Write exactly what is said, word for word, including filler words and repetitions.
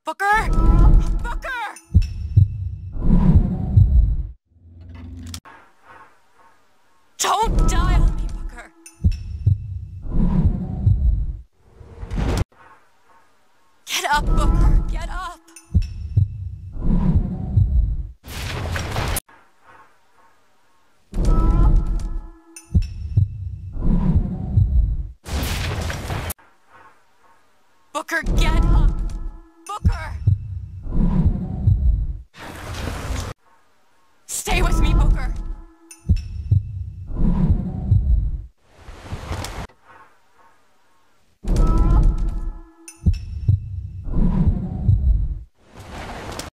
Booker! Booker! Don't die on me, Booker! Get up, Booker! Get up! Booker, get up! Booker!